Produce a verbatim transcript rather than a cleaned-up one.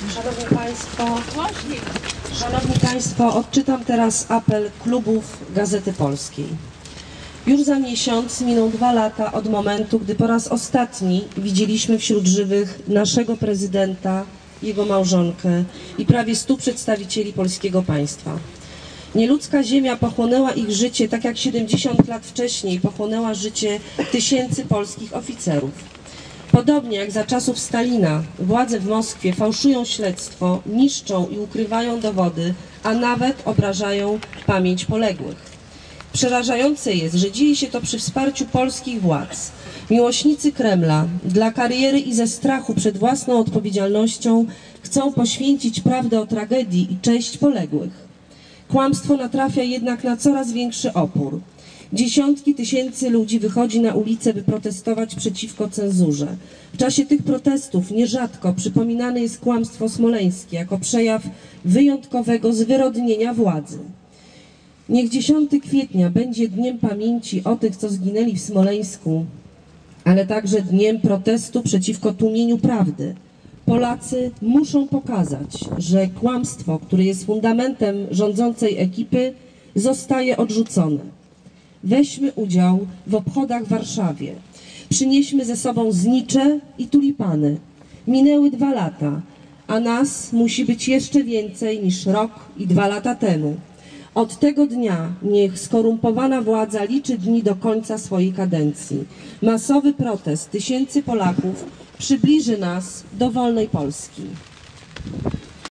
Szanowni Państwo, Szanowni Państwo, odczytam teraz apel klubów Gazety Polskiej. Już za miesiąc miną dwa lata od momentu, gdy po raz ostatni widzieliśmy wśród żywych naszego prezydenta, jego małżonkę i prawie stu przedstawicieli polskiego państwa. Nieludzka ziemia pochłonęła ich życie, tak jak siedemdziesiąt lat wcześniej pochłonęła życie tysięcy polskich oficerów. Podobnie jak za czasów Stalina, władze w Moskwie fałszują śledztwo, niszczą i ukrywają dowody, a nawet obrażają pamięć poległych. Przerażające jest, że dzieje się to przy wsparciu polskich władz. Miłośnicy Kremla dla kariery i ze strachu przed własną odpowiedzialnością chcą poświęcić prawdę o tragedii i cześć poległych. Kłamstwo natrafia jednak na coraz większy opór. Dziesiątki tysięcy ludzi wychodzi na ulicę, by protestować przeciwko cenzurze. W czasie tych protestów nierzadko przypominane jest kłamstwo smoleńskie jako przejaw wyjątkowego zwyrodnienia władzy. Niech dziesiątego kwietnia będzie dniem pamięci o tych, co zginęli w Smoleńsku, ale także dniem protestu przeciwko tłumieniu prawdy. Polacy muszą pokazać, że kłamstwo, które jest fundamentem rządzącej ekipy, zostaje odrzucone. Weźmy udział w obchodach w Warszawie. Przynieśmy ze sobą znicze i tulipany. Minęły dwa lata, a nas musi być jeszcze więcej niż rok i dwa lata temu. Od tego dnia niech skorumpowana władza liczy dni do końca swojej kadencji. Masowy protest tysięcy Polaków przybliży nas do wolnej Polski.